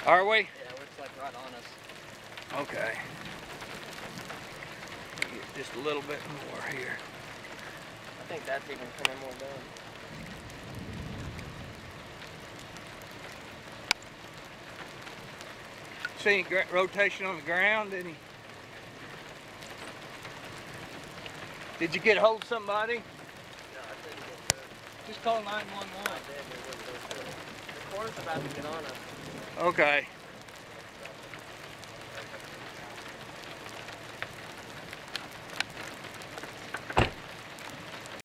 Are we? Yeah, it's like right on us. Okay. Get just a little bit more here. I think that's even coming more down. See any rotation on the ground, did he? Did you get a hold of somebody? No, I couldn't get to it. Just call 911. The quarter's about to get on us. Okay.